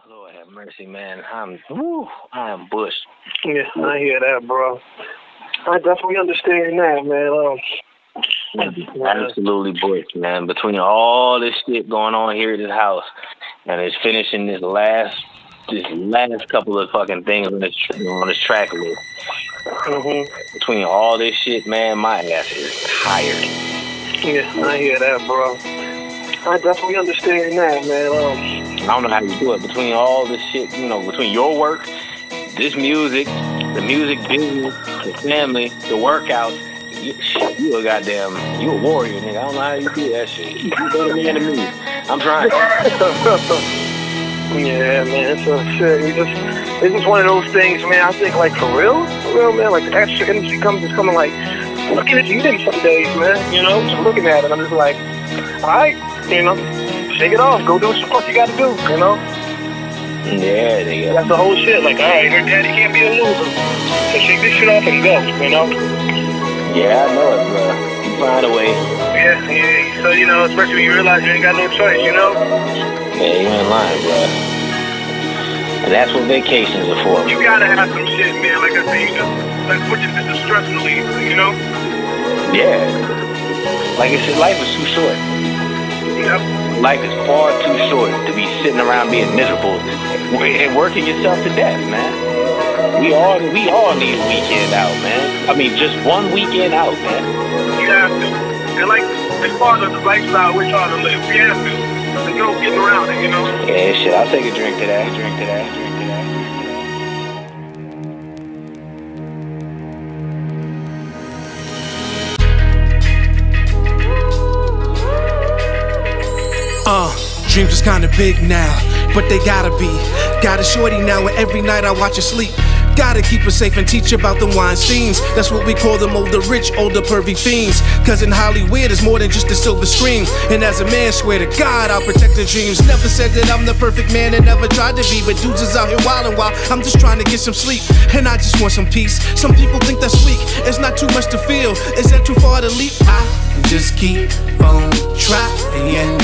Lord have mercy, man. I am bushed. Yeah, I hear that, bro. I definitely understand that, man. Absolutely bushed, man. Between all this shit going on here at this house, and it's finishing this last couple of fucking things on this track list. Between all this shit, man, my ass is tired. Yeah, I hear that, bro. I definitely understand that, man. I don't know how you do it. Between all this shit, between your work, this music, the music business, the family, the workouts, you a warrior, nigga. I don't know how you do that shit. You better man than me. I'm trying. Yeah, man. So shit, it's just one of those things, man. I think, like, for real, man. Like, the extra energy coming, like, looking at you some days, man. Just looking at it, I'm just like, all right, shake it off. Go do what the fuck you got to do, Yeah, nigga. That's the whole shit. Like, all right, her daddy can't be a loser. So shake this shit off and go, Yeah, I know it, bro. You find a way. Yeah. So, especially when you realize you ain't got no choice, Yeah, you ain't lying, bro. And that's what vacations are for. You gotta have some shit, man. Like I say, you just, like, put your stress relief, Yeah. Like I said, life is too short. Yep. Life is far too short to be sitting around being miserable and working yourself to death, man. We all need a weekend out, man. I mean, just one weekend out, man. You have to. And like, as far as the lifestyle we're trying to live, we have to go getting around it, Yeah, shit, I'll take a drink to that. Dreams is kinda big now, but they gotta be. Got a shorty now, and every night I watch her sleep. Gotta keep her safe and teach about them Weinsteins. That's what we call them, older rich, older pervy fiends. Cause in Hollywood it's more than just a silver screen. And as a man, swear to God, I'll protect the dreams. Never said that I'm the perfect man and never tried to be. But dudes is out here wildin' while I'm just trying to get some sleep. And I just want some peace. Some people think that's weak. It's not too much to feel. Is that too far to leap? I just keep on trying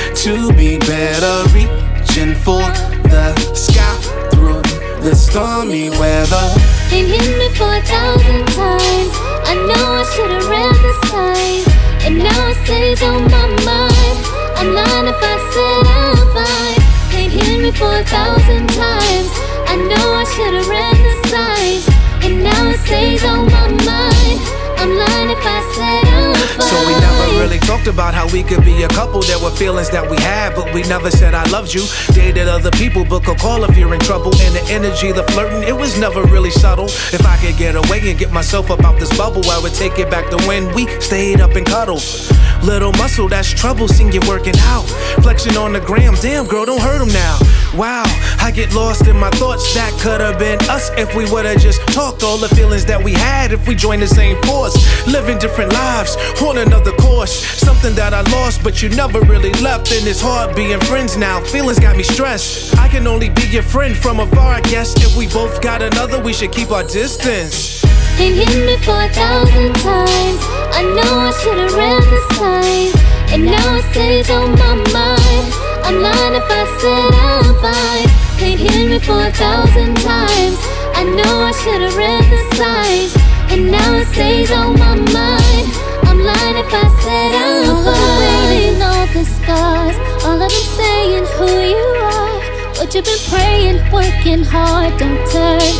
to be better, reaching for the sky through the stormy weather. It hit me 4,000 times. I know I should've read the signs, and now it stays on my mind. I'm lying if I said I'm fine. It hit me 4,000 times. I know I should've read the signs, and now it stays on my mind. I'm lying if I said I'm fine. So we never really talked about how we could be a couple. There were feelings that we had, but we never said I loved you. Dated other people, book a call if you're in trouble. And the energy, the flirting, it was never really subtle. If I could get away and get myself up out this bubble, I would take it back to when we stayed up and cuddled. Little muscle, that's trouble, seen you working out. Flexing on the gram, damn girl, don't hurt him now. Wow, I get lost in my thoughts. That could've been us if we would've just talked. All the feelings that we had if we joined the same force. Living different lives, on another course. Something that I lost, but you never really left. And it's hard being friends now, feelings got me stressed. I can only be your friend from afar, I guess. If we both got another, we should keep our distance. It hit me 4,000 times. I know I should've read the signs, and now it stays on my mind. I'm lying if I said I'm fine. It hit me 4,000 times. I know I should've read the signs, and now it stays on my mind. I'm lying if I said I'm fine. Waiting all the scars, all of them saying who you are. But you've been praying, working hard, don't turn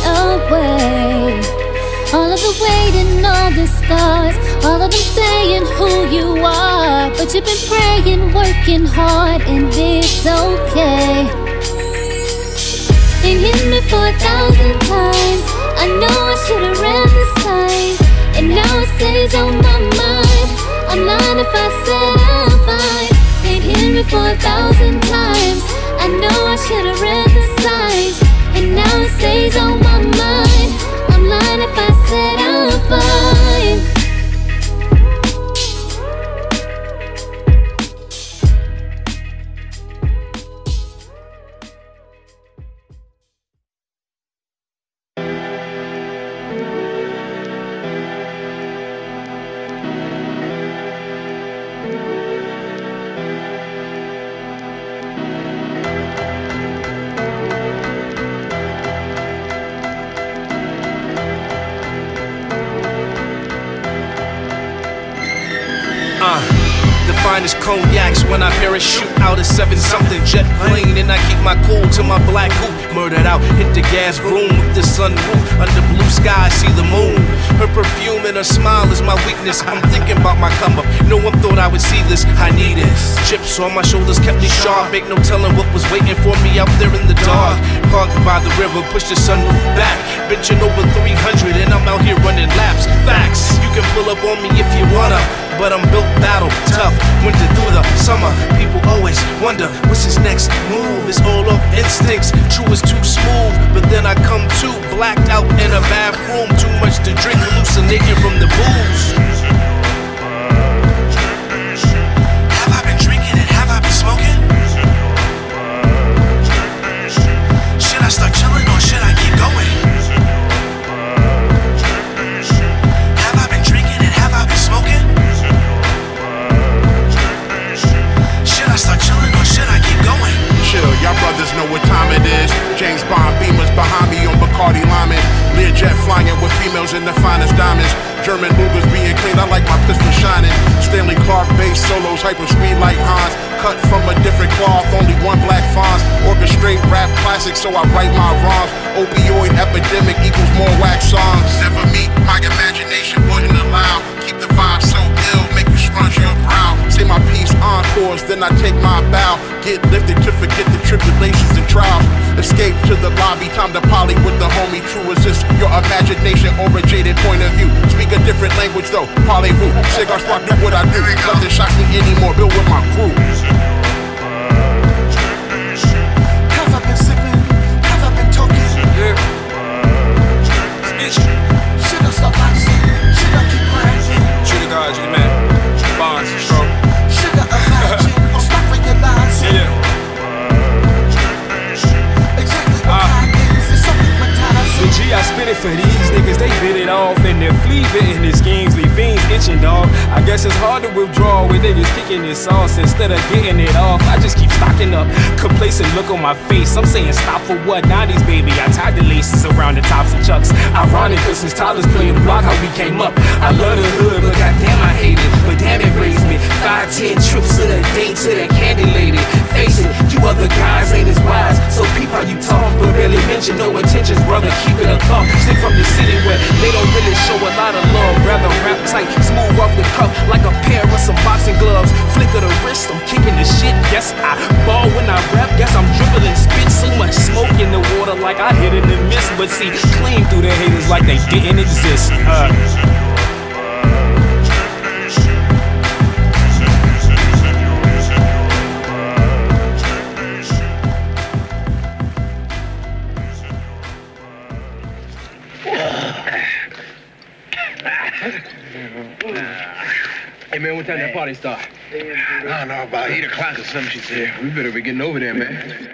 away. All of the waiting, all the scars, all of them saying who you are. But you've been praying, working hard, and it's okay. It hit me 4,000 times. I know I should've read the signs, and now it stays on my mind. I'm lying if I said I'm fine. It hit me 4,000 times. I know I should've read the signs, and now it stays on my mind. I'm lying if I said I'm fine. finest cognacs when I parachute out a 7-something jet plane. And I keep my cool till my black coupe murdered out. Hit the gas room with the sunroof. Under blue sky, see the moon. Her perfume and her smile is my weakness. I'm thinking about my come up. No one thought I would see this. I need it. Chips on my shoulders kept me sharp. Ain't no telling what was waiting for me out there in the dark. Parked by the river, push the sunroof back. Benching over 300 and I'm out here running laps. Facts, you can pull up on me if you wanna, but I'm built battle, tough, winter through the summer. People always wonder, what's his next move? It's all of instincts, true is too smooth. But then I come to, blacked out in a bathroom. Too much to drink, hallucinating from the booze. Have I been drinking and have I been smoking? Should I start chilling or should I keep going? Have I been drinking and have I been smoking? Should I start chilling or should I keep going? Chill, y'all brothers know what time it is. James Bond Beamers behind me on Bacardi Lyman. Learjet flying with females in the finest diamonds. German Lugers being clean, I like my pistol shining. Stanley Clark bass solos, hyper speed like Hans. Cut from a different cloth, only one black fonts. Orchestrate rap classics, so I write my rhymes. Opioid epidemic equals more wax songs. Never meet, my imagination wouldn't allow. Keep the vibe so ill, make you scrunch your brow. Say my piece encores, then I take my bow. Get lifted to forget the tribulations and trials. Escape to the lobby, time to poly with the homie. True resist your imagination or a jaded point of view. Speak a different language though, parlez-vous. Cigar spark, do what I do. Nothing shocks me anymore, build with my crew. Have I been sipping? Have I been talking? Yeah. Bitch. Should I stop practicing? Should I keep practicing? True to God, you the man. Bonds, strong. Should I imagine or stop realizing? Yeah. Exactly what happens is so hypnotizing. So G, I spit it for these niggas, they bit it off. And they're flea bitten their schemes, leave fiends itching, dog. I guess it's hard to withdraw with niggas kicking this sauce instead of getting it off. I just keep stocking up, complacent look on my face. I'm saying stop for what? 90s, baby. I tied the laces around the tops of Chucks. Ironic, cause since toddlers playing block, how we came up. I love the hood, but goddamn I hate it. But damn it raised me. 5-10 trips to the date to the candy lady. Face it, you other guys ain't as wise. So peep how you talk, but barely mention no intentions, brother. Keep it a thumb. Stick from the city where they don't really show a lot of love. Rather rap tight, smooth off the cuff like a pair of some boxing gloves. Flick of the wrist, I'm kicking the shit. Yes, I ball when I rap. Guess I'm dribbling spit. So much smoke in the water like I hit in the mist. But see, clean through the haters like they didn't exist. Hey man, what time that party start? I don't know, about 8 o'clock or something, she said. We better be getting over there, man.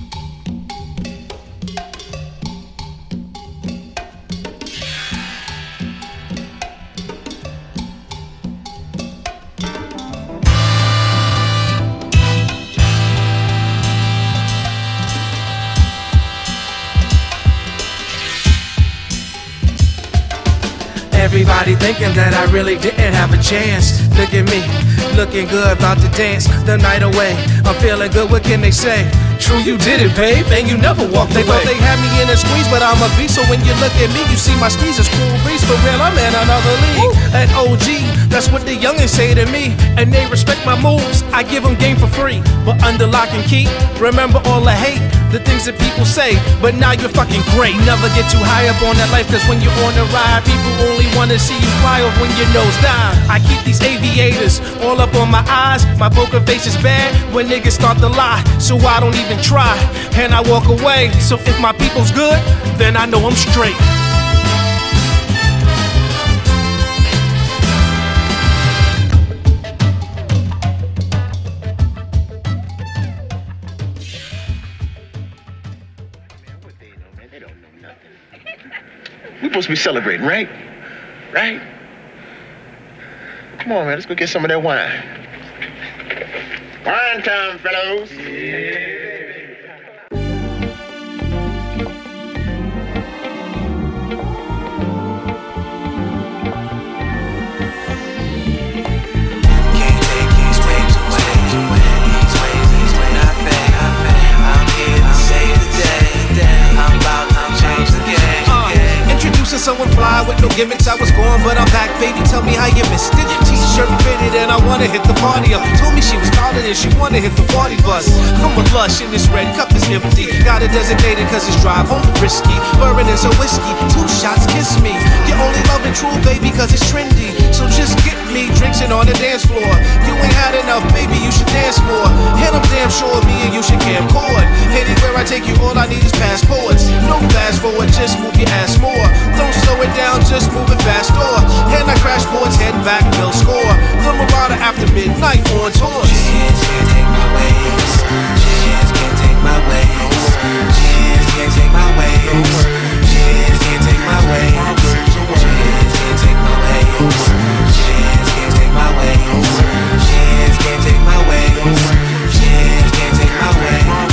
Everybody thinking that I really didn't have a chance. Look at me, looking good, about to dance the night away. I'm feeling good, what can they say? True, you did it, babe, and you never walked away. They had me in a squeeze, but I'm a beast. So when you look at me, you see my squeeze is cool breeze. For real, I'm in another league. An OG, that's what the youngins say to me. And they respect my moves, I give them game for free. But under lock and key, remember all the hate, the things that people say. But now you're fucking great. Never get too high up on that life, cause when you're on the ride, people only wanna see you fly off when your nose dive. I keep these aviators all up on my eyes. My poker face is bad when niggas start to lie. So I don't even try, and I walk away. So if my people's good, then I know I'm straight. They don't know nothing. We're supposed to be celebrating, right? Right? Come on, man, let's go get some of that wine. Wine time, fellows. Yeah. Can't take these waves. someone fly with no gimmicks. I was gone, but I'm back, baby. Tell me how you missed it. T-shirt fitted and I wanna hit the party up. Told me she was calling and she wanna hit the party bus. I'm a lush and this red cup is empty. Got it designated cause it's drive home risky. Bourbon and some whiskey, 2 shots, kiss me. You're only loving true, baby, cause it's trendy. So just get me drinks and on the dance floor. You ain't had enough, baby, you should dance more. And I'm damn sure me and you should camcord. Anywhere I take you, all I need is passports. No fast forward, just move your ass more. Don't slow it down, just move it faster. And I crash boards, head back, they'll score. The Marauder after midnight on tour. Chance can't take my ways. Chance can't take my ways. Chance can't take my ways. Chance can't take my ways. Chance can't take my ways. Chance can't take my ways. Chance can't take my ways. Chance can't take my ways.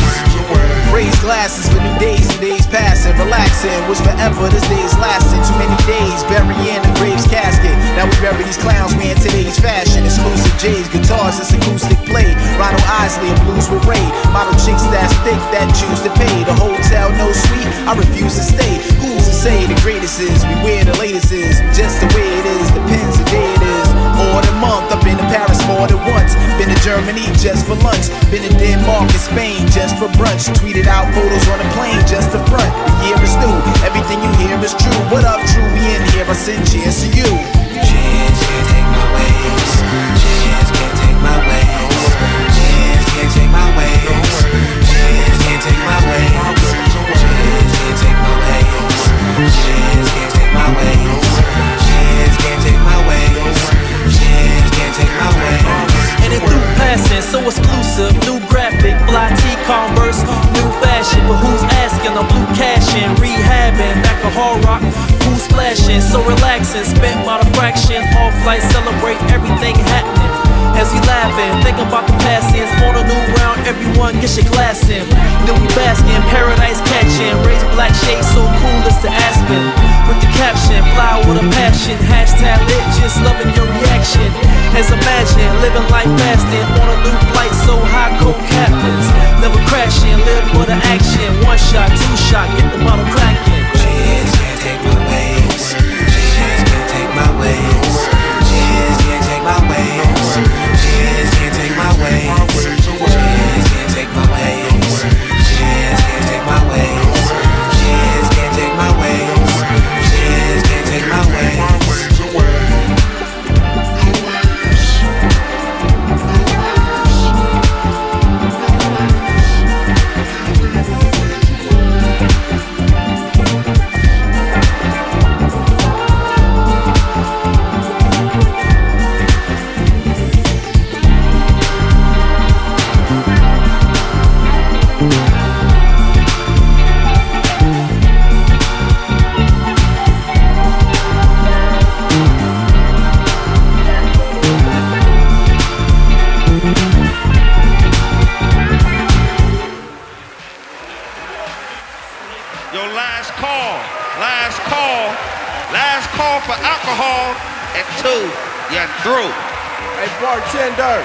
Raise glasses for new days and days passing. Relaxing, wish forever this day's lasting. Too many days burying the grave's casket. Now we bury these clowns, we in today's fashion. Exclusive J's, guitars, this acoustic play. Ronald Isley, a blues with Ray. Model chicks that's thick that choose to pay. The hotel no suite, I refuse to stay. Who's to say the greatest is? We wear the latest is. Just the way it is, depends the day it is. Or the month, I've been to Paris more than once. Been to Germany just for lunch. Been to Denmark and Spain just for brunch. Tweeted out photos on a plane just to front. The year is new, everything you hear is true. What up, true? We in here, I send cheers to you. Chance can't take my ways. Chance can't take my ways. Chance can't take my ways. Chance can't take my ways. Chance can't take my ways. Chance can't take my ways. Chance can't take my ways. Chance can't take my ways. And it through passing, so exclusive, new graphic, fly T-Converse, new fashion. But who's asking? I'm blue cashing, rehabbing, back to hard rock. Who's splashing? So relaxing, spent about a fraction. Off light, celebrate everything happening. As we laughing, thinking about the passings. On a new round, everyone get your glass in. Then we basking, paradise catching. Raise black shades so cool as the aspen. With the caption, fly with a passion. Hashtag lit, just loving your reaction. As imagine, living life fasting. On a new flight, so high, cold captains. Never crashing, live for the action. 1 shot, 2 shot, get the bottle cracking. Chance can't take my ways. Chance can't take my ways. Chance can't take my ways. Chance can't take my ways. Chance can't take my ways. Chance can't take my ways. Chance can't take my ways. Chance can't take my ways. For alcohol at 2, you're through. Hey, bartender.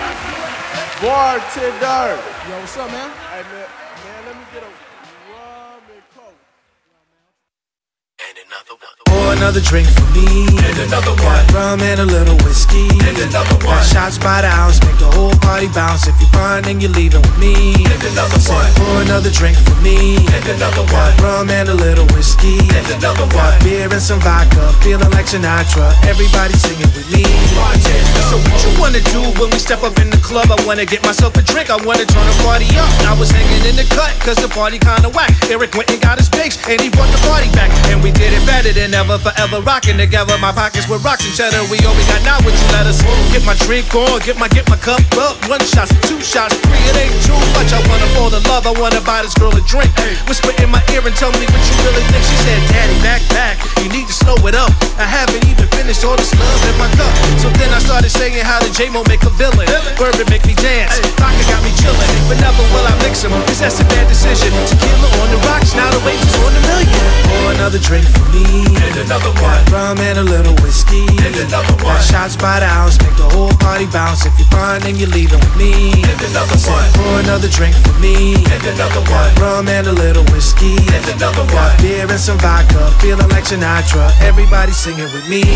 Bartender. Yo, what's up, man? Hey, man, let me get a rum and coke. And another one. Pour another drink for me. And another one. Rum and a little whiskey. And another one. Got shots by the ounce, make the whole party bounce. If you're fine, then you're leaving with me. And another one. Pour another drink for me. And another one. Rum and a little whiskey. And another one. Beer and some vodka, feeling like Sinatra. Everybody singing with me. So what you wanna do when we step up in the club? I wanna get myself a drink, I wanna turn the party up. I was hanging in the cut, cause the party kinda whack. Eric went and got his bakes, and he brought the party back. And we did it better than ever, forever rocking together. My pockets were rocks and cheddar. We all we got now, would you let us get my drink on, get my cup up. 1 shot, 2 shots, 3, it ain't too much. I wanna fall in love, I wanna buy this girl a drink. Whisper in my ear and tell me what you really think. She said, Daddy, back, you need to slow it up. I haven't even finished all this love in my my cup. So then I started saying how the J-Mo make a villain. Bourbon make me dance, vodka got me chillin'. But never will I mix 'em, 'cause that's a bad decision. Tequila on the rocks, now the waves is on the million. Pour another drink for me, and another one. Got rum and a little whiskey, and another one. Got shots by the ounce, make the whole party bounce. If you're fine, then you're leaving with me, and another one. Pour another drink for me, and another one. Got rum and a little whiskey, and another one. Got beer and some vodka, feeling like Sinatra. Everybody singing with me.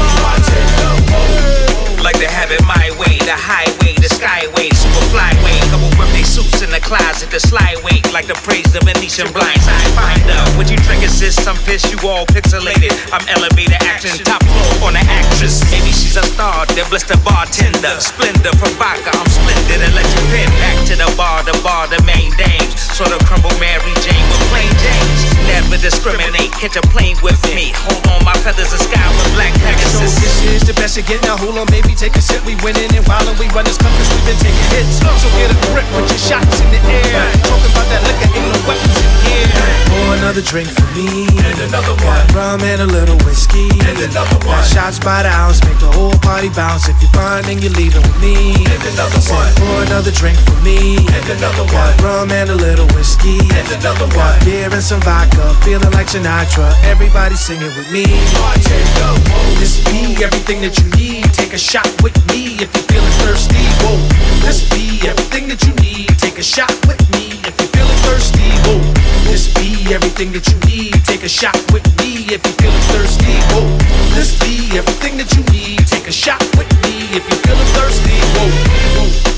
Like to have it my way, the highway, the skyway, super flyway. Couple birthday suits in the closet, the slyway. Like to praise the Venetian blinds. I find out what you drinking, sis. Some fish, you all pixelated. I'm elevator action, top floor on the actress. Maybe she's a star, then bless the bartender. Splendor from vodka, I'm splendid. And let you pin back to the bar, the main dames. Sort of crumble Mary Jane with plain James. Never discriminate, catch a plane with me. Hold on, my feathers are sky with black Pegasus. So this is the best you get. Now hold on, baby, take a sip. We winning and while we run this compass, we've been taking hits. So get a grip, put your shots in the air. Talking about that liquor, ain't no weapons in here. Pour another drink for me, and another one. Got rum and a little whiskey, and another one. Got shots by the ounce, make the whole party bounce. If you're fine, then you're leaving with me, and another one. Pour another drink for me, and another one. Got rum and a little whiskey, and another one. Got beer and some vodka, feeling like Sinatra. Everybody singing with me. This be everything that you need. Take a shot with me if you're feeling thirsty. Whoa, this be everything that you need. Take a shot with me if you're feeling thirsty. Whoa, this be everything that you need. Take a shot with me if you're feeling thirsty. Whoa, this be everything that you need. Take a shot with me if you're feeling thirsty. Whoa, whoa.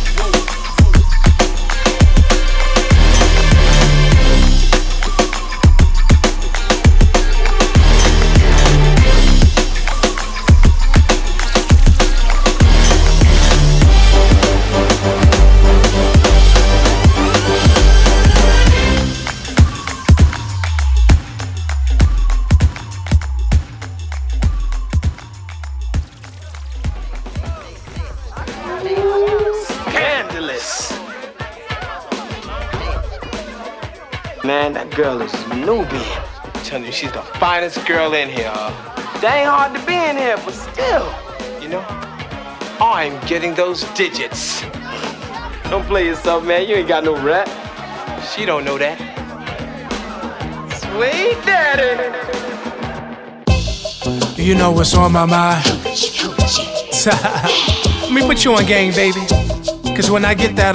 Man, that girl is Nubian. I'm telling you, she's the finest girl in here. They ain't hard to be in here, but still, you know, I'm getting those digits. Don't play yourself, man. You ain't got no rep. She don't know that. Sweet daddy. You know what's on my mind. Let me put you on game, baby. 'Cause when I get that,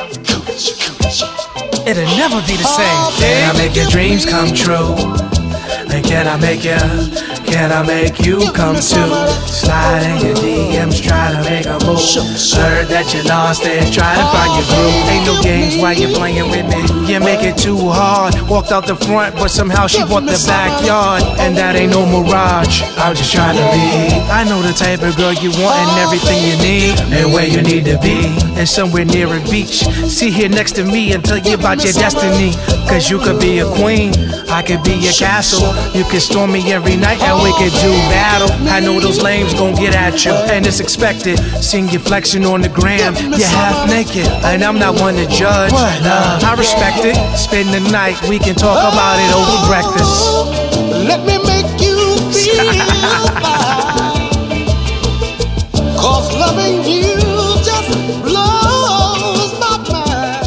it'll never be the same. Can I make your dreams come true? And can I make you come too? Slide in your DMs, try to make a move. Heard that you lost it, try to find your groove. Ain't no games while you're playing with me. You make it too hard. Walked out the front, but somehow she bought the backyard. And that ain't no mirage, I'm just trying to be. I know the type of girl you want and everything you need. And where you need to be, and somewhere near a beach. Sit here next to me and tell you about your destiny. 'Cause you could be a queen, I could be your castle. You could storm me every night and we could do battle. I know those lames gon' get at you, and it's expected. Seeing you flexing on the gram, you're half naked, and I'm not one to judge. Love, I respect it. Spend the night, we can talk about it over breakfast. Let me make you feel fine. 'Cause loving you just blows my mind.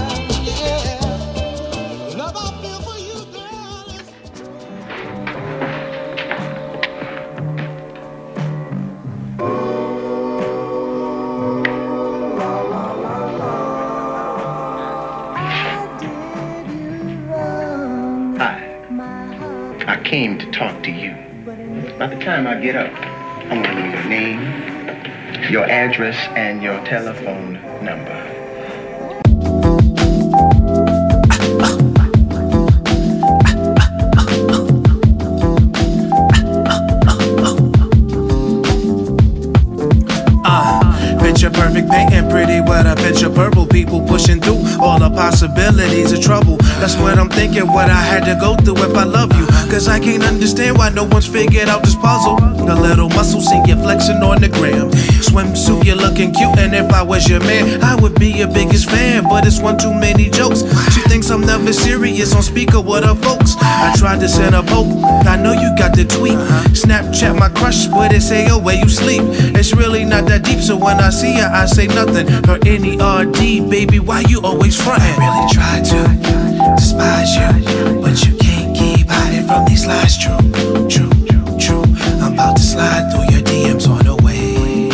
Yeah. Love I feel for you, girl. I came to talk to you. By the time I get up, I want to know your name, your address, and your telephone number. Picture perfect painting pretty with a picture purple. People pushing through all the possibilities of trouble. That's what I'm thinking, what I had to go through if I love you. 'Cause I can't understand why no one's figured out this puzzle. The little muscle, see you flexing on the gram. Swimsuit, you're looking cute, and if I was your man, I would be your biggest fan. But it's one too many jokes. She thinks thinks I'm never serious on speaker with her folks. I tried to send a poke, I know you got the tweet. Snapchat my crush, but it say, oh, where you sleep? It's really not that deep, so when I see her, I say nothing. Her N-E-R-D, baby, why you always frontin'? I really try to despise you, but you can't keep hiding from these lies. True, true, true. I'm about to slide through your DMs on the way.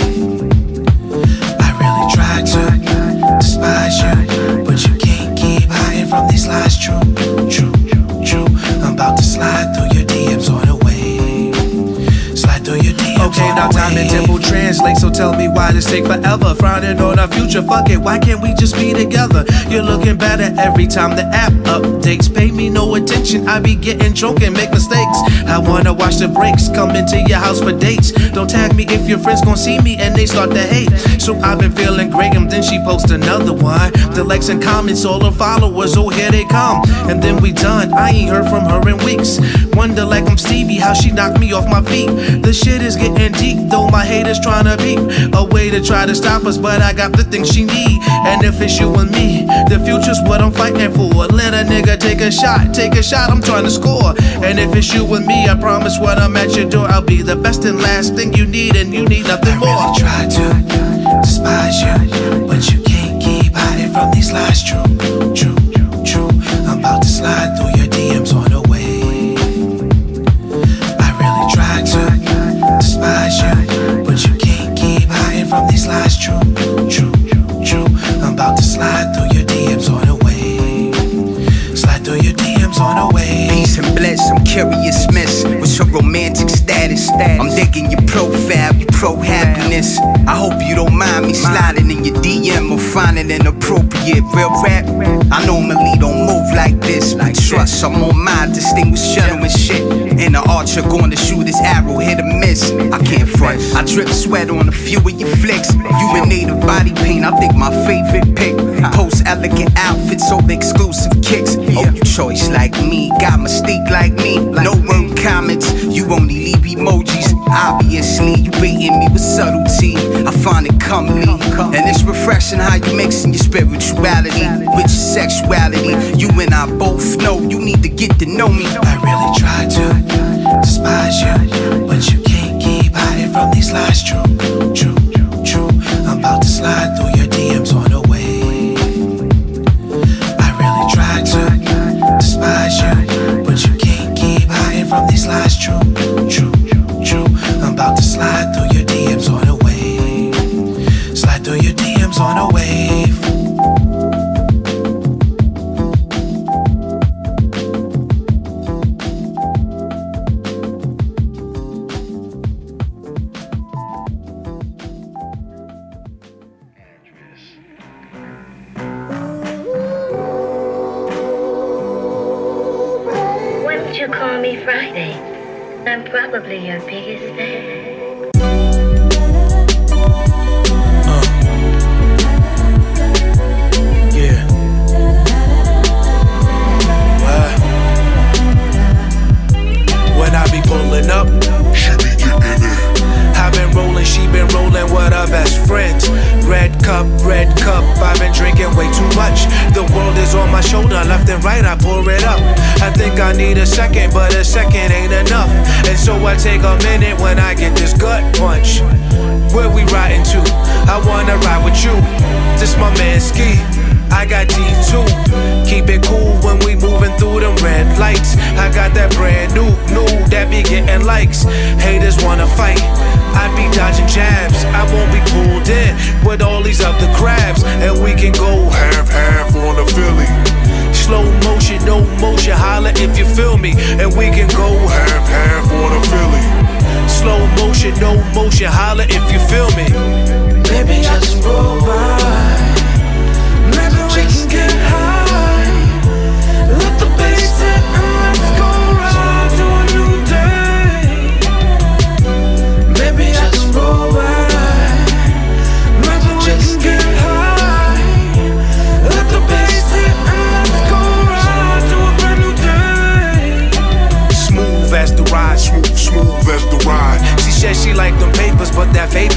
I really try to despise you, but you can't keep hiding from these lies. True, true, true. I'm about to slide through your DMs on the way. Slide through your DMs. Okay, now time and tempo translate, so tell me why this take forever. Frowning on our future, fuck it, why can't we just be together? You're looking better every time the app updates. Pay me no attention, I be getting drunk and make mistakes. I wanna watch the breaks, come into your house for dates. Don't tag me if your friends gon' see me and they start to hate. So I've been feeling great, and then she posts another one. The likes and comments, all the followers, oh here they come. And then we done, I ain't heard from her in weeks. Wonder like I'm Stevie, how she knocked me off my feet. The shit is getting deep, though my haters tryna beat a way to try to stop us, but I got the things she need. And if it's you and me, the future's what I'm fighting for. Let a nigga take a shot, I'm trying to score. And if it's you and me, I promise when I'm at your door, I'll be the best and last thing you need, and you need nothing more. I really try to despise you, but you can't keep hiding from these lies. True, true, true. I'm about to slide through your DMs on the way. I really try to despise you, but you can't keep hiding from these lies. True, true, true. I'm about to slide through your DMs on the way. Slide through your DMs on the way. Peace and bliss, I'm curious, miss. What's your romantic status? I'm digging your profile, your pro-happiness. I hope you don't mind me sliding in your DM or finding inappropriate. Real rap, I normally don't move like this, but trust, I'm on my distinguished gentleman shit. And the archer gonna shoot his arrow, hit or miss. I can't front, I drip sweat on a few of your flicks. You and native body paint, I think my favorite pick. Post elegant outfits over exclusive kicks. Oh, you choice like me, got mystique like me. No word comments, you only leave emojis. Obviously, you baiting me with subtlety. I find it comely, and it's refreshing how you mixing your spirituality with your sexuality. You and I both know you need to get to know me. I really try to despise you, but you can't keep hiding from these lies. True, true, true. I'm about to slide through your DMs on the way. I really try to despise you, but you can't keep hiding from these lies. True, true, true. I'm about to slide through your DMs on the way. Slide through your DMs on a wave. You call me Friday. I'm probably your biggest fan. Yeah. When I be pulling up, she be getting it. I've been rolling, she been rolling with her best friends. Red cup, I've been drinking way too much. The world is on my shoulder, left and right, I pour it up. I think I need a second, but a second ain't enough. And so I take a minute when I get this gut punch. Where we riding to? I wanna ride with you. This my man Ski, I got D2. Keep it cool when we moving through them red lights. I got that brand new that be getting likes. Haters wanna fight, I be dodging jabs. I won't be pulled in with all these other crabs. And we can go half on the Philly. Slow motion, no motion, holla if you feel me. And we can go half on the Philly. Slow motion, no motion, holla if you feel me. Maybe I just roll by. Maybe we can get high. Let the bass hit and let's go ride to a new day. Maybe I just roll by. Maybe we can get high. Let the bass hit and let's go ride to a brand new day. Smooth as the ride, smooth as the ride. She said she liked them papers, but that vape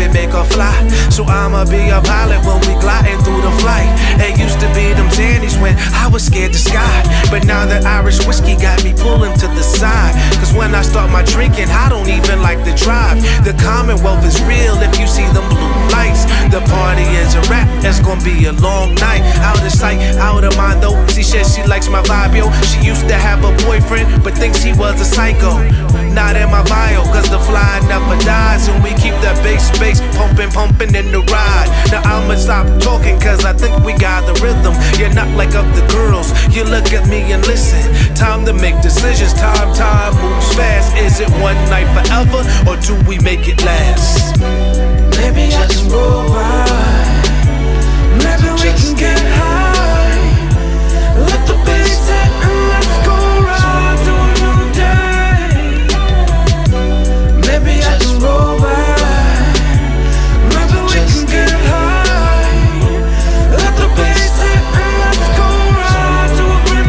So I'ma be a pilot when we gliding through the flight. It used to be them Zannies when I was scared to sky, but now that Irish whiskey got me pulling to the side. Cause when I start my drinking, I don't even like to drive. The Commonwealth is real if you see them blue lights. The party is a wrap, it's gonna be a long night. Out of sight, out of mind though. She says she likes my vibe, yo. She used to have a boyfriend, but thinks he was a psycho. Not in my bio, cause the fly never dies. And we keep that bass space pumping in the ride. Now I'ma stop talking cause I think we got the rhythm. You're not like other girls, you look at me and listen. Time to make decisions, time moves fast. Is it one night forever, or do we make it last? Maybe I can roll by. Maybe we can get high. Let the bass hit and let's go ride to a new day. Maybe I can roll by. Maybe we can get high. Let the bass hit and let's go ride to a brand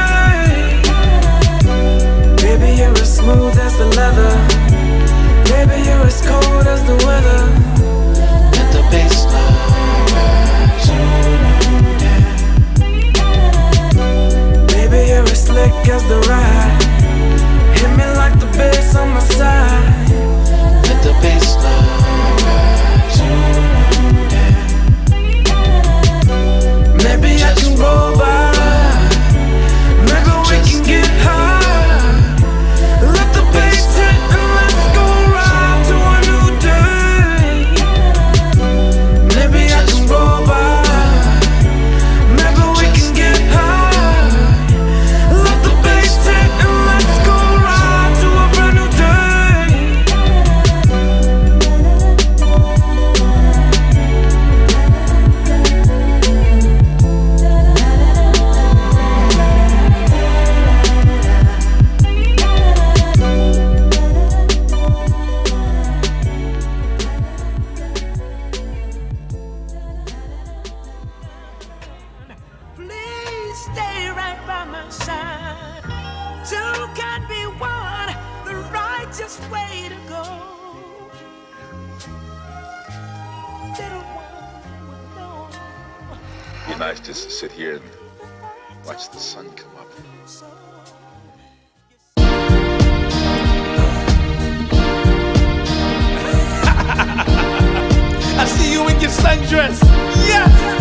new day. Baby, you're as smooth as the leather. Baby, you're as cold as the weather. Let the bass rise to a new day. Baby, you're as slick as the ride. Hit me like the bass on my side. Let the bass rise to a new day. Maybe I can roll by. Maybe we can get high. Let the bass hit and let's go ride to a new day. Maybe I can roll by. Maybe we can get high. Let the bass hit and let's go ride to a brand new Please stay right by my side. Two can be one, the righteous way to go. Little one will know. Be nice just to sit here and watch the sun come up. I see you in your sundress. Yes!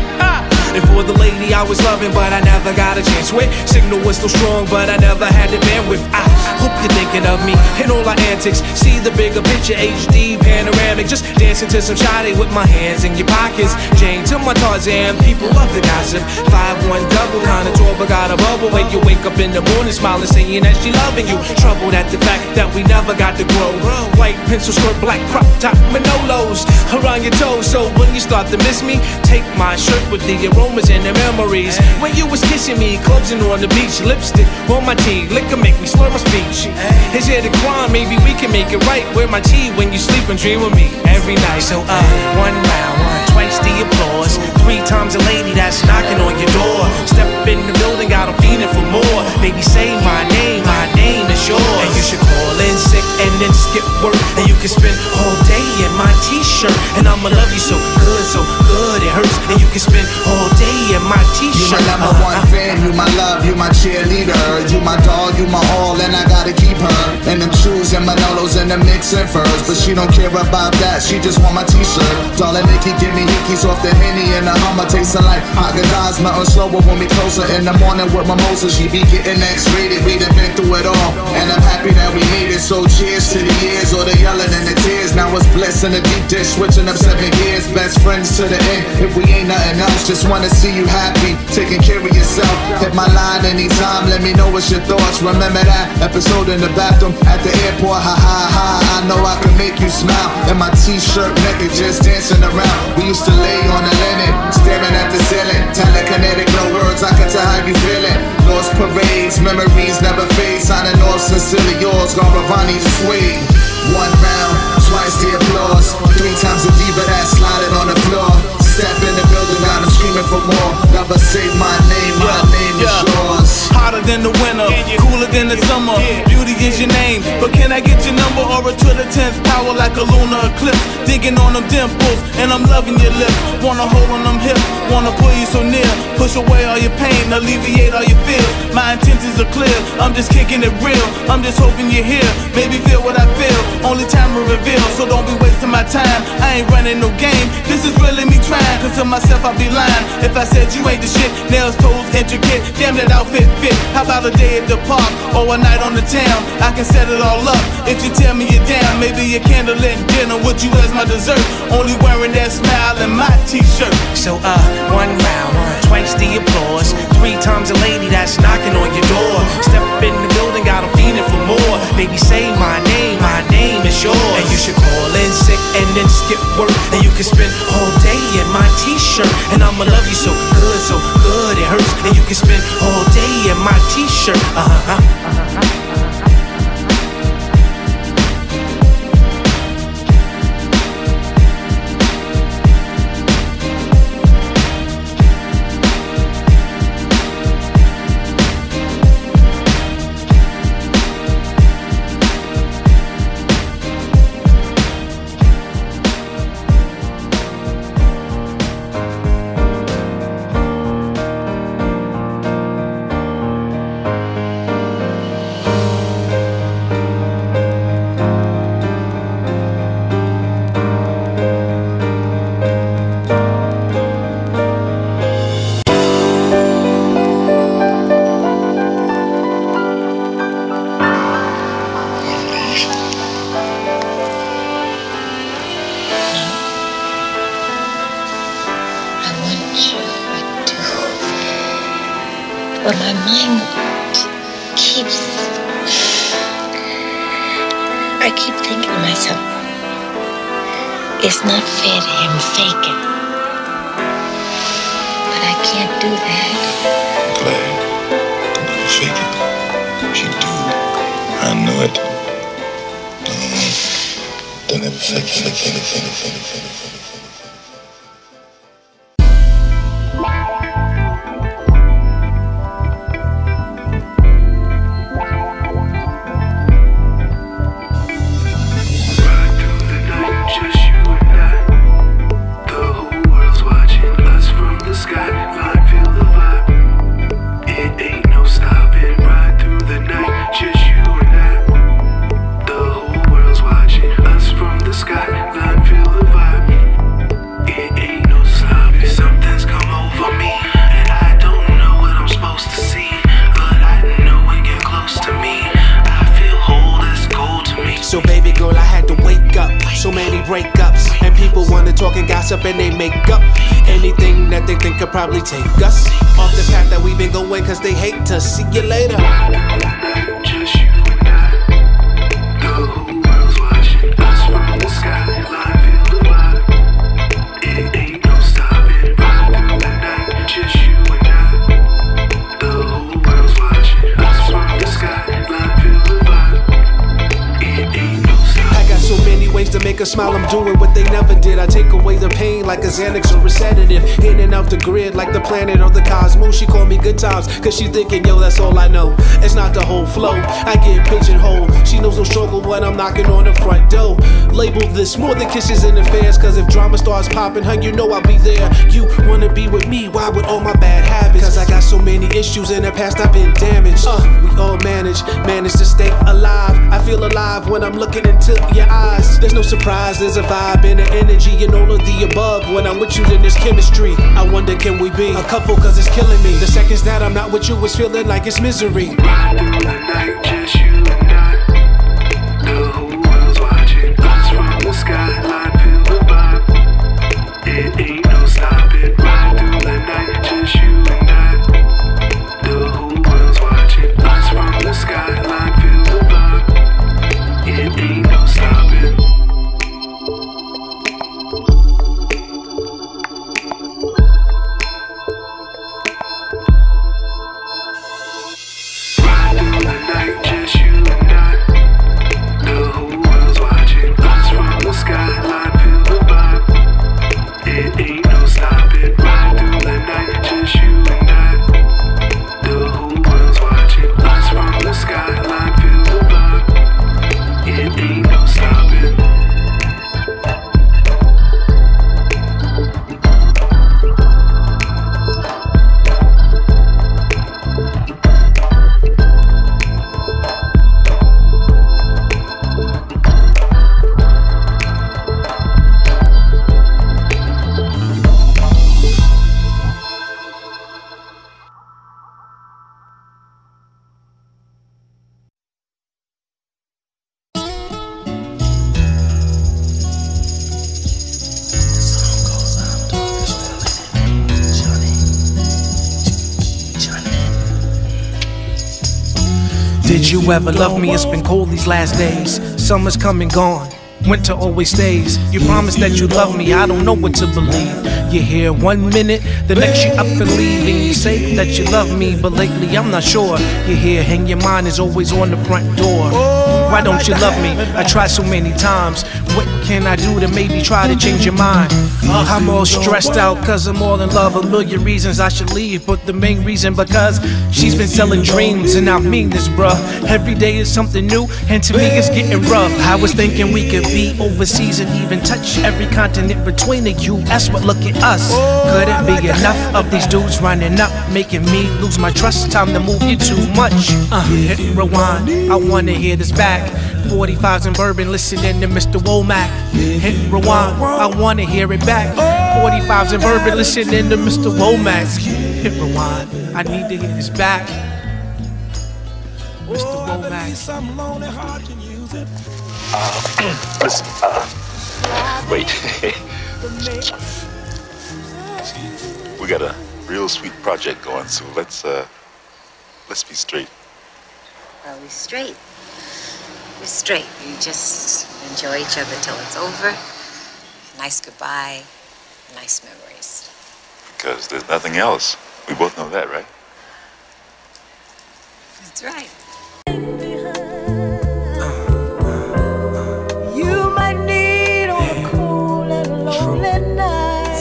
And for the lady I was loving, but I never got a chance with. Signal was so strong, but I never had the bandwidth. I hope you're thinking of me and all our antics. See the bigger picture, HD, panoramic. Just dancing to some Sade with my hands in your pockets. Jane to my Tarzan, people love the gossip. 5-1 double, kinda tall, but got a bubble. When you wake up in the morning, smiling, saying that she loving you. Troubled at the fact that we never got to grow. White pencil skirt, black crop top, Manolos around your toes. So when you start to miss me, take my shirt with the aromas and the memories. When you was kissing me, clubsing on the beach, lipstick on my teeth, liquor make me slur my speech. Is it a crime? Maybe we can make it right. Wear my tea when you sleep and dream of me every night. So one round, twice the applause, 3 times a lady that's knocking on your door. Step in the building, got 'em feeling for more. Baby, say my name is yours. And you should call in sick and then skip work, and you can spend all day in my t-shirt. And I'ma love you so good it hurts. And you can spend all day in my t-shirt. You my number one fan, you my love, you my cheerleader. You my dog, you my all, and I gotta keep her. And them shoes and Manolos and the mix and furs, but she don't care about that, she just want my t-shirt. Darling Nikki, give me hickeys off the Henny and the Hummer, tasting like Haagen-Dazs, nothing slower when we closer. In the morning with mimosa, she be getting X-rated. We done been through it all, and I'm happy that we made it. So cheers to the years, or the yelling and the tears. Now it's bliss in the deep dish, switching up 7 years. Best friends to the end, if we ain't nothing else. Just wanna see you happy, taking care of yourself. Hit my line anytime, let me know what's your thoughts. Remember that episode in the bathroom at the airport? Ha ha ha, I know I can make you smile. In my t-shirt, naked, just dancing around. We used to lay on the linen, staring at the ceiling. Telekinetic, no words, I can tell how you feeling. Lost parades, memories never fade. Signing off, sincerely yours, Garavani to sway. One round, twice the applause, 3 times the diva that sliding on the floor. Step in the building, now I'm screaming for more. Never say my name is yours. Hotter than the winter, cooler in the summer. Beauty is your name, but can I get your number or a to the 10th power like a lunar eclipse? Digging on them dimples, and I'm loving your lips. Wanna hold on them hips, wanna pull you so near. Push away all your pain, alleviate all your fears. My intentions are clear, I'm just kicking it real. I'm just hoping you're here, maybe feel what I feel. Only time will reveal, so don't be wasting my time. I ain't running no game, this is really me trying. Cause to myself I'd be lying if I said you ain't the shit. Nails, toes, intricate, damn that outfit fit. How about a day at the park or a night on the town? I can set it all up if you tell me you're down. Maybe a candlelit dinner with you as my dessert. Only wearing that smile in my t-shirt. So one round, twice the applause, 3 times a lady that's knocking on your door. Step in the building, got them feeling for more. Baby, say my name is yours. And you should call in sick and then skip work. And you can spend all day in my t-shirt. And I'ma love you so good it hurts. And you can spend all day in my t-shirt. But my mind keeps... I keep thinking to myself, it's not fair to him faking. But I can't do that. Glad. Don't ever fake it. You do. I know it. Don't ever fake anything. So baby girl, I had to wake up. So many breakups, and people wanna talk and gossip and they make up anything that they think could probably take us off the path that we've been going, cause they hate to see you later. Just you and I, the whole world's watching us from the skyline. Feel the vibe, it ain't no stopping. Ride through the night, just you and I, the whole world's watching us from the skyline. Feel the vibe, it ain't no stopping. I got so many ways to make her smile, I'm doing what they never did. I take away the pain like a Xanax or a sedative. In and out the grid like the planet or the cosmos. She call me good times, cause she thinking, yo, that's all I know. It's not the whole flow, I get pigeonholed. She knows no struggle when I'm knocking on the front door. Label this more than kisses and affairs, cause if drama starts popping, hun, you know I'll be there. You wanna be with me, why with all my bad habits? Cause I got so many issues in the past, I've been damaged. We all manage to stay alive. I feel alive when I'm looking into your eyes. There's no surprise, there's a vibe and an energy and all of the above. When I'm with you, then there's chemistry. I wonder, can we be a couple, cause it's killing me. The seconds that I'm not with you, it's feeling like it's misery. Ride through the night, just you and I, the whole world's watching us from the skyline. Feel the vibe, it ain't no stopping. Ride through the night, just you and I, the whole world's watching us from the skyline. Feel the vibe, it ain't no stopping. Ride through the night, just you and I, the whole world's watching us from the skyline. you ever love me? It's been cold these last days. Summer's come and gone, winter always stays. You promised that you love me, I don't know what to believe. You're here 1 minute, the next you up and leave. And you say that you love me, but lately I'm not sure. You're here and your mind is always on the front door. Why don't you love me? I tried so many times. What can I do to maybe try to change your mind? I'm all stressed out cause I'm all in love. A million reasons I should leave, but the main reason because she's been selling dreams. And I mean this, bruh. Every day is something new, and to me it's getting rough. I was thinking we could be overseas and even touch every continent between the US, but look at us. Could it be enough of these dudes running up, making me lose my trust? Time to move you too much. Hit rewind, I wanna hear this back. 45s and bourbon, listening to Mr. Womack. Hit rewind, I wanna hear it back. 45s and bourbon, listening to Mr. Womack. Hit rewind, I need to hear this back. Mr. Womack. Listen, wait. See, we got a real sweet project going, so let's be straight. Are we straight? We're straight. We just enjoy each other till it's over. Nice goodbye, nice memories. Because there's nothing else. We both know that, right? That's right. You might need on a cool and lonely night.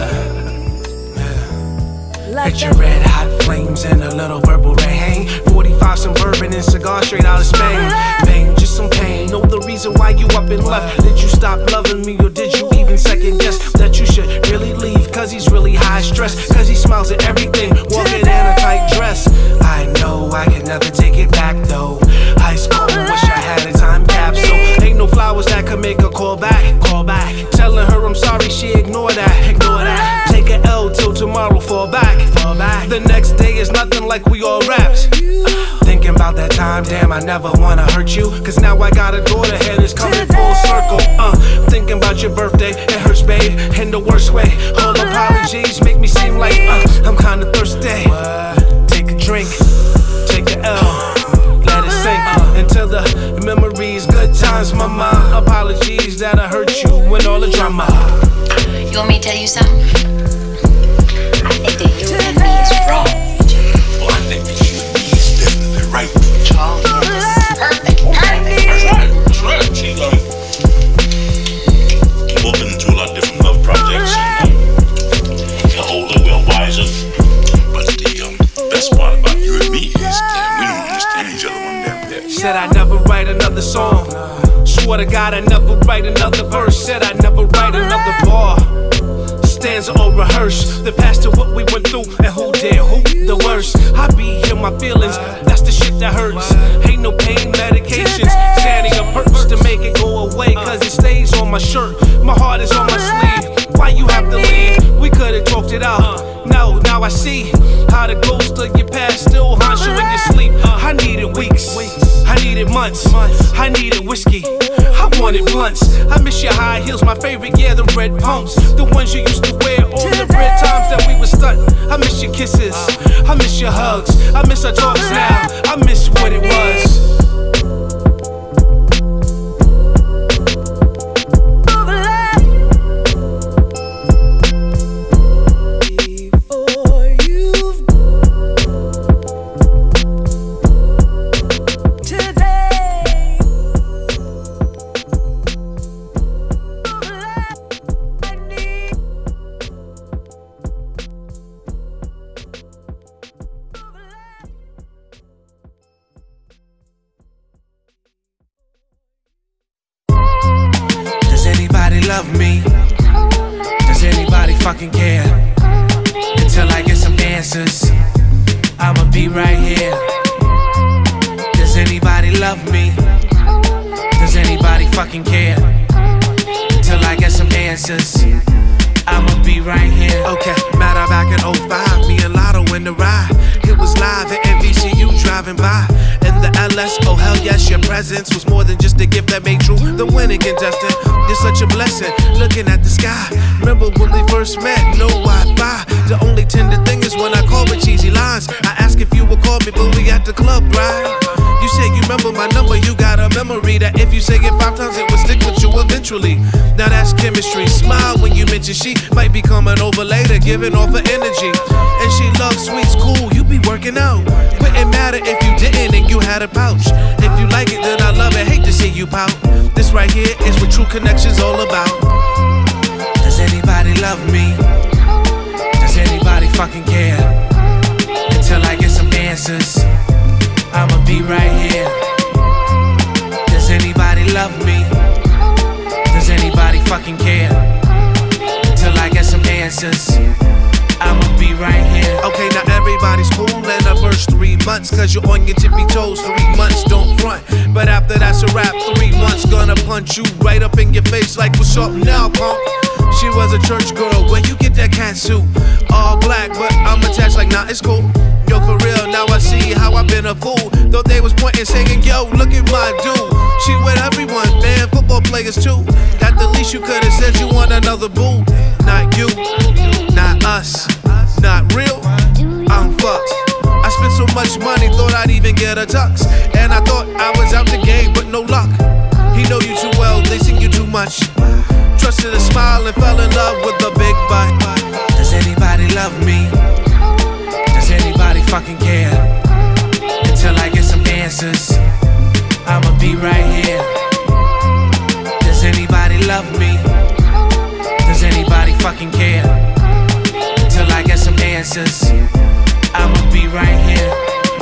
Like your red hot flames and a little purple rain. 45 some bourbon and cigar straight out of Spain. Pain, just some pain. Know the reason why you up and left. Did you stop loving me or did you even second guess that you should really leave? Cause he's really high stress. Cause he smiles at everything, walking in a tight dress. I know I can never take it back though. High school, wish I had a time capsule. Ain't no flowers that could make her call back. Call back, telling her I'm sorry, she ignore that. Ignore that. Take a L till tomorrow, fall back. Fall back. The next day is nothing like we all wrapped. Thinking about that time, damn, I never wanna hurt you. Cause now I got a daughter and it's coming full circle. Thinking about your birthday, it hurts, babe, in the worst way. All apologies make me seem like I'm kinda thirsty. Take a drink, take a L, let it sink until the memories, good times, mama. Apologies that I hurt you with all the drama. You want me to tell you something? I think that you and me is wrong. Well, I think that you and me is definitely right. Oh, yes. Perfect. That's right. She's both been through a lot of different love projects, and we're older, we're wiser. But the best part about you and me is that we don't understand each other one damn bit. Said I'd never write another song. Swore to God I'd never write another verse. Said I'd never write another bar. Stanza or rehearse the past to what we went through and who did who the worst. I be in my feelings, that's the shit that hurts. Ain't no pain medications, Sandy a purpose to make it go away. Cause it stays on my shirt, my heart is on my sleeve. Why you have to leave? We could've talked it out. No, now I see how the ghost of your past still haunts you in your sleep. I needed weeks, I needed months, I needed whiskey, I wanted blunts. I miss your high heels, my favorite, yeah, the red pumps. The ones you used to wear all the red times that we were stunned. I miss your kisses, I miss your hugs, I miss our talks now, I miss what it was. Love me? Does anybody fucking care? Until I get some answers, I'ma be right here. Does anybody love me? Does anybody fucking care? Until I get some answers, I'ma be right here. Okay, matter back in 05, me and Lotto in the ride. It was live at NVCU driving by. And the LS, oh hell yes, your presence was more than just a gift that made true the winning contestant. You're such a blessing, looking at the sky. Remember when we first met, no Wi-Fi. The only tender thing is when I call with cheesy lines. I ask if you would call me, but we at the club, right? You say you remember my number, you got a memory that if you say it 5 times, it will stick with you eventually. Now that's chemistry. Smile when you mention she might be coming over later, giving off her energy. And she loves sweets, cool, you be working out. Wouldn't matter if you didn't and you had a pouch. If you like it, then I love it, hate to see you pout. This right here is what true connection's all about. Does anybody love me? Does anybody fucking care? Until I get some answers, I'ma be right here. Does anybody love me? Does anybody fucking care? Until I get some answers, I'ma be right here. Okay, now everybody's cool in the first 3 months, cause you're on your tippy toes. 3 months, don't front. But after that's a wrap, 3 months gonna punch you right up in your face like, what's up now, punk? She was a church girl, where you get that cat suit? All black, but I'm attached like, nah, it's cool. Yo, for real, now I see how I've been a fool. Though they was pointing, saying, yo, look at my dude. She with everyone, man, football players too. At the least you could've said you want another boo. Not you, not us, not real, I'm fucked. I spent so much money, thought I'd even get a tux. And I thought I was out the game, but no luck. He know you too well, they sing you too much. Trusted a smile and fell in love with the big butt. Does anybody love me? Does anybody fucking care? Until I get some answers, I'ma be right here. Does anybody love me? Does anybody fucking care? Until I get some answers, I'ma be right here.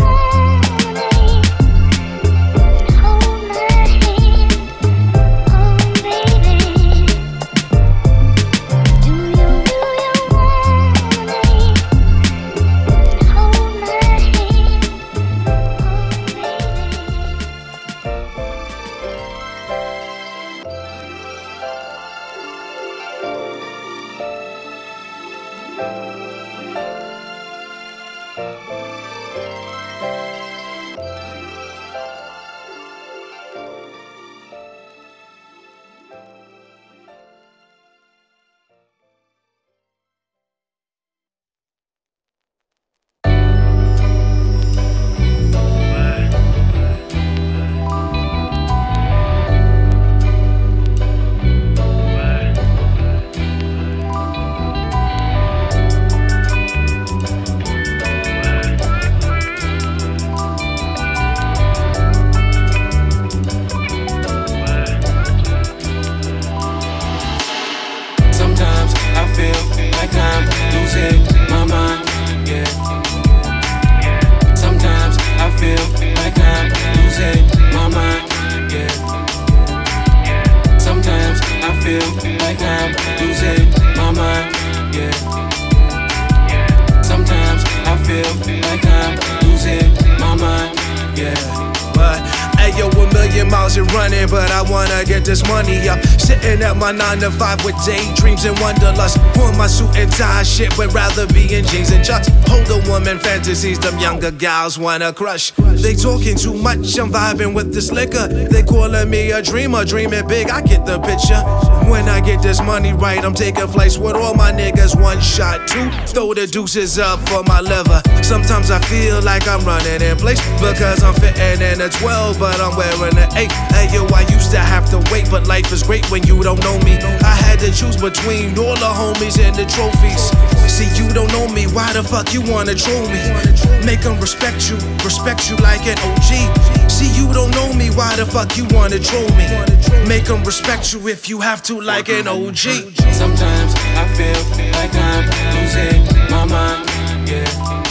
This money up, sitting at my 9 to 5 with daydreams and wanderlust. Want my suit and tie shit, but rather be in jeans and chucks. Hold a woman fantasies, them younger gals wanna crush. They talking too much, I'm vibing with this liquor. They calling me a dreamer, dreaming big, I get the picture. When I get this money right, I'm taking flights with all my niggas. 1 shot, 2, throw the deuces up for my liver. Sometimes I feel like I'm running in place, because I'm fitting in a 12, but I'm wearing an 8. Hey yo, I used to have to wait, but life is great when you don't know me. I had to choose between all the homies and the trophies. See, you don't know me, why the fuck you wanna troll me? Make them respect you like an OG. See, you don't know me, why the fuck you wanna troll me? Make them respect you if you have to like an OG. Sometimes I feel like I'm losing my mind, yeah.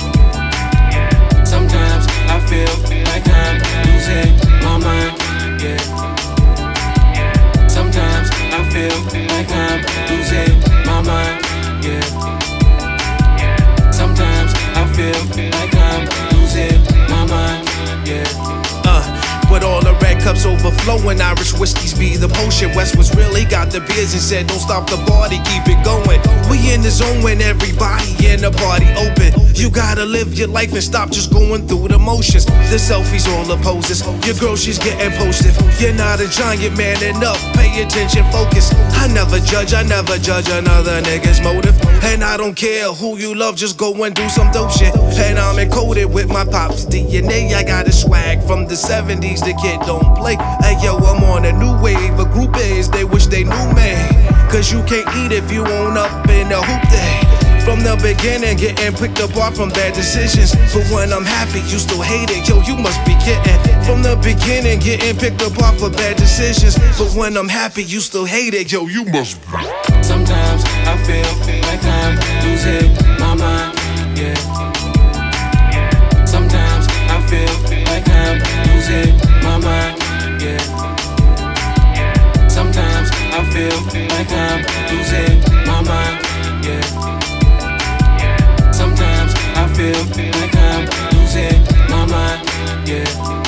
Sometimes I feel like I'm losing my mind, yeah. Sometimes I feel like I'm losing my mind, yeah. Sometimes I feel like I'm losing my mind, yeah. With all the red cups overflowing, Irish whiskeys be the potion. Westwood's really got the beers and said, don't stop the party, keep it going. We in the zone when everybody in the party open. You gotta live your life and stop just going through the motions. The selfies all the poses, your girl she's getting posted. You're not a giant man enough, pay pay attention, focus. I never judge another nigga's motive. And I don't care who you love, just go and do some dope shit. And I'm encoded with my pop's DNA. I got a swag from the 70s, the kid don't play. Hey yo, I'm on a new wave of groupies, they wish they knew me. Cause you can't eat if you own up in a hoop day. From the beginning, getting picked apart from bad decisions. But when I'm happy, you still hate it. Yo, you must be kidding. From the beginning, getting picked apart for bad decisions. But when I'm happy, you still hate it. Yo, you must be. Sometimes I feel like I'm losing my mind, yeah. Sometimes I feel like I'm losing my mind, yeah. Sometimes I feel like I'm losing my mind, yeah. Sometimes I feel like I'm losing my mind, yeah.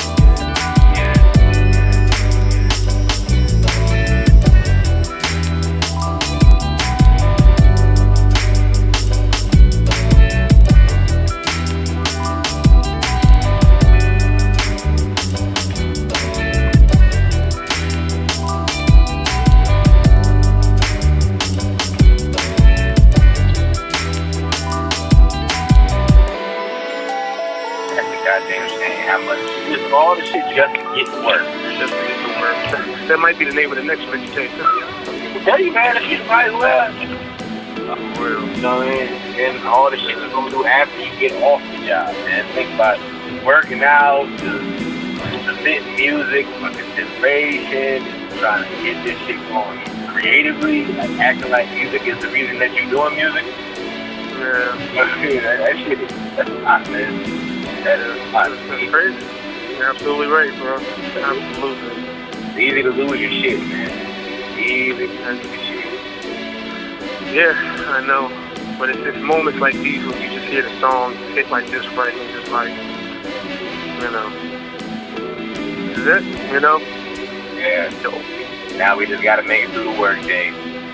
All the shit just gets worse. Just gets worse. That might be the name of the next vegetation. Tell you, man, the shit might as well. For real. You know what I mean? And all the shit you're gonna do after you get off the job, man. Think about working out, submitting music, fucking consideration, trying to get this shit going creatively, like acting like music is the reason that you're doing music. Yeah. That shit is, that's hot, man. That is hot. That's crazy. You're absolutely right, bro. Absolutely. It's easy to lose your shit, man. Easy to lose your shit. Yeah, I know. But it's moments like these when you just hear the song hit like this right, and you're just like, you know, this is it, you know? Yeah. So now we just gotta make it through the work day.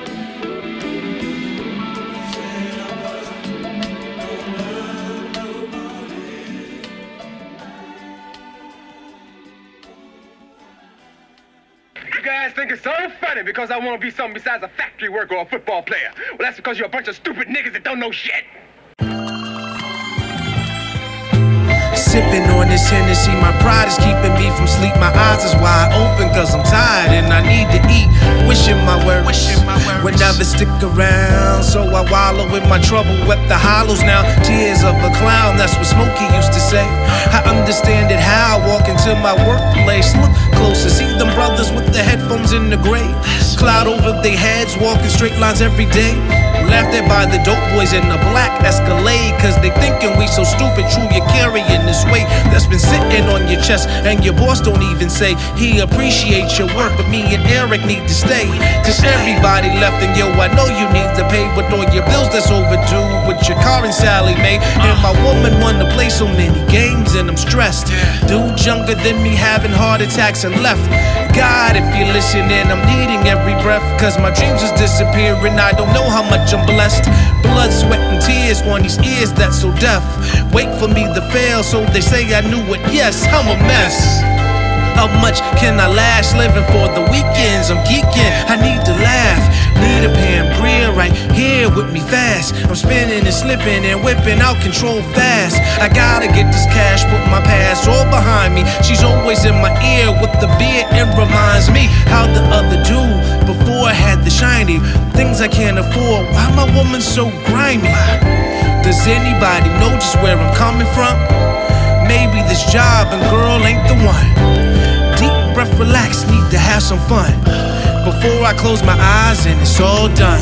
You guys think it's so funny because I want to be something besides a factory worker or a football player. Well, that's because you're a bunch of stupid niggas that don't know shit. Sipping on this Hennessy, my pride is keeping me from sleep. My eyes is wide open cause I'm tired and I need to eat. Wishing my words would never stick around, so I wallow in my trouble, wept the hollows now. Tears of a clown, that's what Smokey used to say. I understand it how I walk into my workplace. Look closer, see them brothers with the headphones in the grave. Cloud over their heads, walking straight lines every day. Laughed at by the dope boys in the black Escalade, cause they thinking we so stupid. True, you're carrying this weight that's been sitting on your chest, and your boss don't even say he appreciates your work, but me and Eric need to stay. Cause everybody left, and yo, I know you need to pay with all your bills that's overdue, with your car and Sally Mae. And my woman wanna play so many games, and I'm stressed. Dude younger than me having heart attacks and left. God, if you're listening, I'm needing every breath, cause my dreams is disappearing. I don't know how much I'm blessed. Blood, sweat, and tears on these ears that's so deaf. Wait for me to fail, so they say I knew it. Yes, I'm a mess. How much can I last living for the weekends? I'm geeking, I need to laugh. Need a Pambria right here with me fast. I'm spinning and slipping and whipping out control fast. I gotta get this cash, put my past all behind me. She's always in my ear with the beard, it reminds me how the other dude before I had the shiny things I can't afford. Why my woman so grimy? Does anybody know just where I'm coming from? Maybe this job and girl ain't the one. Deep breath, relax, need to have some fun before I close my eyes and it's all done.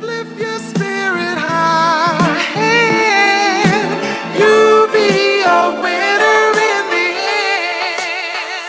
lift your spirit high. You be a winner in the end.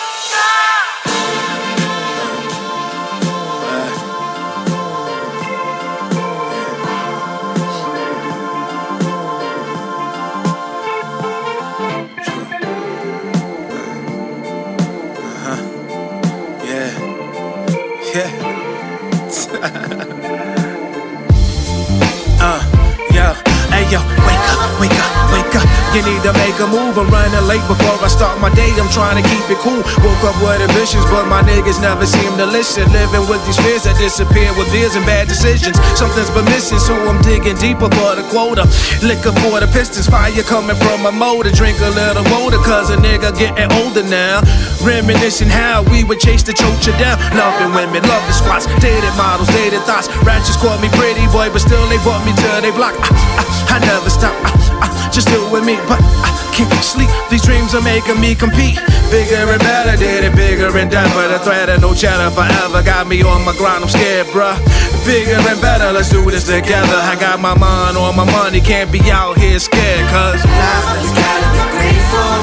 Yo, wake up. You need to make a move. I'm running late before I start my day. I'm trying to keep it cool. Woke up with ambitions, but my niggas never seem to listen. Living with these fears that disappear with beers and bad decisions. Something's been missing, so I'm digging deeper for the quota. Liquor for the pistons, fire coming from my motor. Drink a little water, cause a nigga getting older now. Reminiscing how we would chase the chocha down. Loving women, loving squats, dated models, dated thoughts. Ratchets called me pretty boy, but still they brought me to they block. I never stop, just do it with me, but I can't sleep. These dreams are making me compete. Bigger and better, did it bigger and deeper. The threat of no chatter forever got me on my grind, I'm scared, bruh. Bigger and better, let's do this together. I got my mind on my money, can't be out here scared, cause now you gotta be grateful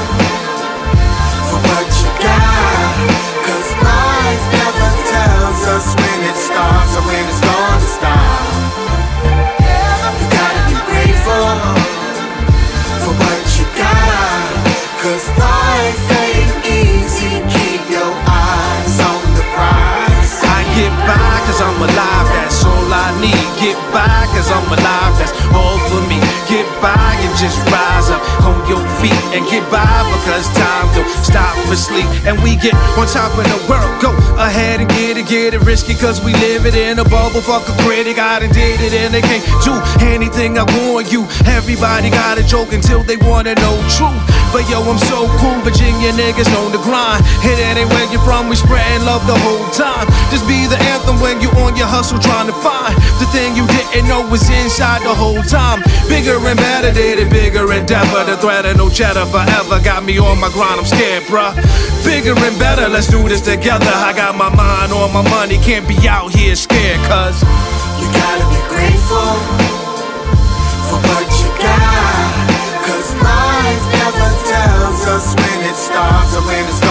for what you got, cause life never tells us when it starts or when it's gonna stop. You gotta be grateful for what you got, cause life ain't easy. Keep your eyes on the prize. I get by cause I'm alive, that's all I need. Get by cause I'm alive, that's all for me. Get by and just rise up on your feet and get by because time don't stop for sleep. And we get on top of the world, go ahead and get it risky cause we live it in a bubble. Fuck a critic, I done did it and they can't do anything I want you. Everybody got a joke until they wanna know truth. But yo, I'm so cool, Virginia niggas know the grind. Hit it ain't where you from, we spreading love the whole time. Just be the anthem when you on your hustle trying to find the thing you didn't know was inside the whole time. Bigger and better, did it bigger and deeper. The threat of no chatter forever got me on my grind, I'm scared, bruh. Bigger and better, let's do this together. I got my mind on my money, can't be out here scared, cause you gotta be grateful for what you got, cause life never tells us when it starts or when it's